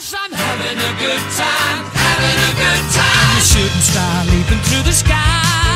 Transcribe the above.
'cause I'm having a good time, having a good time. And the shooting star leaping through the sky.